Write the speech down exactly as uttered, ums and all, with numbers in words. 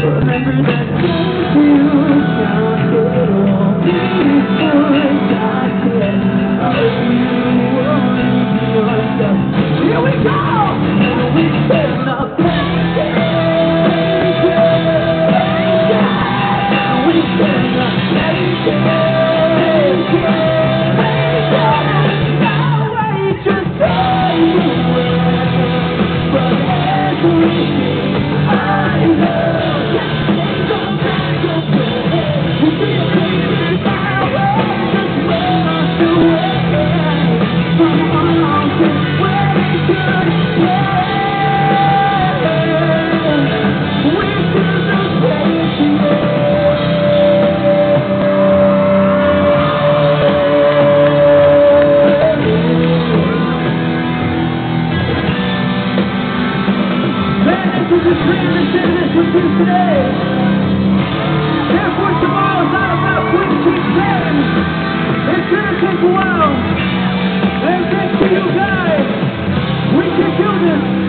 Remember that time you counted all before I got it. Oh, you want yourself. Here we go! Now we turn up patience. We turn up patience. No way to take away from everything I love. Take on back your breath. We feel crazy power. Just run us away from all this wasted love. We turn up patience. This is a dream to share this with you today. Therefore, tomorrow's not about quick plans. It's gonna take a while. And thanks to you guys, we can do this.